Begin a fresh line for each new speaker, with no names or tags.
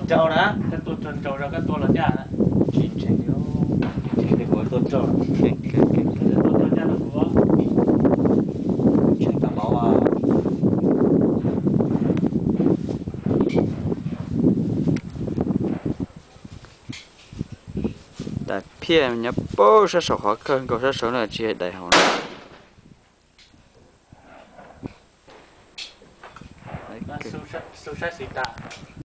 trâu đó cái tôi trần trâu ra cái tôi là cha đó
chính xác đó
chỉ để của tôi trâu
cái
tôi cha là của
chuyện tao bảo à đại片nhập bố sẽ sổ khó cơn có sẽ sổ là chia đại hồn
nó sưu sát xịt ta